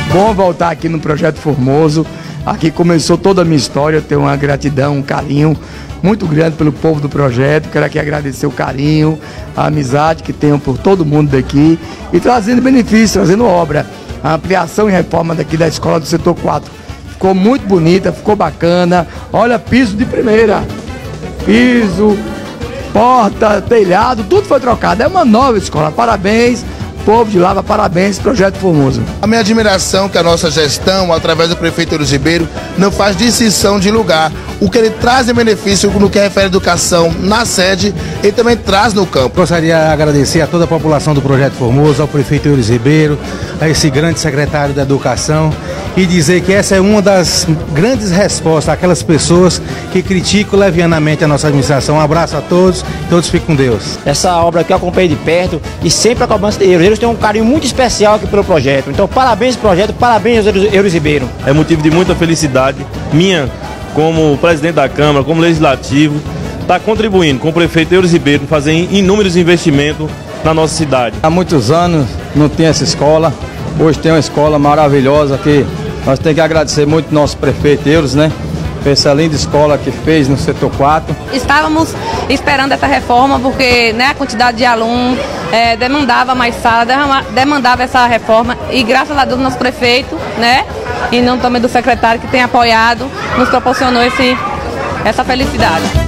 Bom voltar aqui no Projeto Formoso. Aqui começou toda a minha história. Eu tenho uma gratidão, um carinho muito grande pelo povo do projeto. Quero aqui agradecer o carinho, a amizade que tenho por todo mundo daqui e trazendo benefícios, trazendo obra. A ampliação e reforma daqui da escola do setor 4 ficou muito bonita, ficou bacana. Olha, piso de primeira, piso, porta, telhado, tudo foi trocado. É uma nova escola. Parabéns, povo de Lava, parabéns, Projeto Formoso. A minha admiração que a nossa gestão, através do prefeito Euris Ribeiro, não faz distinção de lugar. O que ele traz de benefício no que refere à educação na sede, ele também traz no campo. Gostaria de agradecer a toda a população do Projeto Formoso, ao prefeito Euris Ribeiro, a esse grande secretário da Educação, e dizer que essa é uma das grandes respostas àquelas pessoas que criticam levianamente a nossa administração. Um abraço a todos, todos fiquem com Deus. Essa obra aqui eu acompanhei de perto e sempre a cobrança de Euris. Eles têm um carinho muito especial aqui pelo projeto. Então, parabéns ao projeto, parabéns Euris Ribeiro. É motivo de muita felicidade minha, como presidente da Câmara, como legislativo, está contribuindo com o prefeito Euris Ribeiro, fazer inúmeros investimentos na nossa cidade. Há muitos anos não tinha essa escola, hoje tem uma escola maravilhosa que nós temos que agradecer muito ao nosso prefeito Euris, né? Essa linda escola que fez no setor 4. Estávamos esperando essa reforma porque, né, a quantidade de alunos demandava mais sala, demandava essa reforma e graças a Deus nosso prefeito, né, e não também do secretário que tem apoiado, nos proporcionou essa felicidade.